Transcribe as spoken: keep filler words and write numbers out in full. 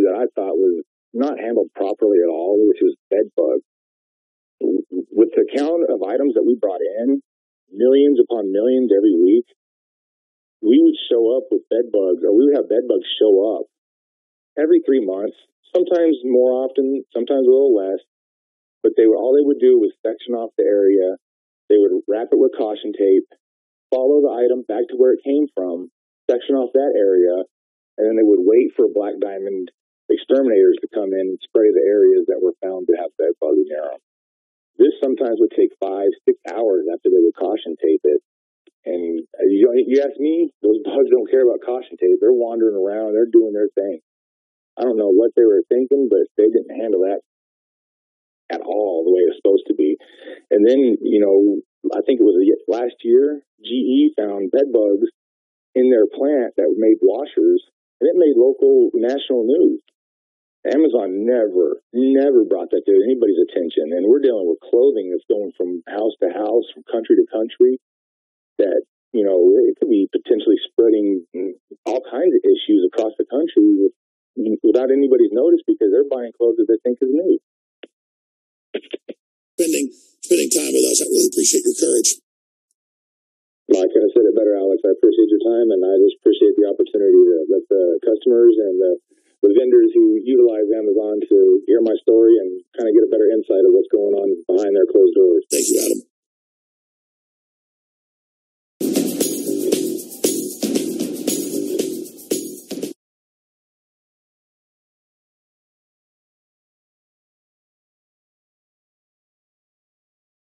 that I thought was not handled properly at all, which is bed bugs. With the count of items that we brought in, millions upon millions every week, we would show up with bed bugs, or we would have bed bugs show up every three months, sometimes more often, sometimes a little less. But they would, all they would do was section off the area. They would wrap it with caution tape, follow the item back to where it came from, section off that area, and then they would wait for black diamond exterminators to come in and spray the areas that were found to have bed bugs near them. This sometimes would take five, six hours after they would caution tape it. And you, you ask me, those bugs don't care about caution tape. They're wandering around. They're doing their thing. I don't know what they were thinking, but they didn't handle that at all the way it was supposed to be. And then, you know, I think it was last year, G E found bed bugs in their plant that made washers, and it made local national news. Amazon never, never brought that to anybody's attention. And we're dealing with clothing that's going from house to house, from country to country, that, you know, it could be potentially spreading all kinds of issues across the country with, without anybody's notice, because they're buying clothes that they think is new. Spending, spending time with us. I really appreciate your courage. Well, I could have said it better, Alex. I appreciate your time, and I just appreciate the opportunity to let the customers and the the vendors who utilize Amazon to hear my story and kind of get a better insight of what's going on behind their closed doors. Thank you.